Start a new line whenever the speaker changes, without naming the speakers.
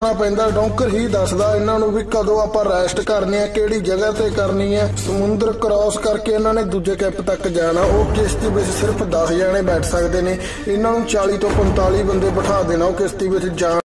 पैंदा। डोंकर ही दसदा इन्हां नूं भी कदों आपां रेस्ट करनी है, किहड़ी जगह ते करनी है। समुंदर क्रॉस करके इन्हां ने दूजे कैप तक जाना। वो किश्ती विच सिर्फ 10 जने बैठ सकते ने, इन्हां नूं 40 तो 45 बंदे बिठा देना। वो किश्ती विच जाण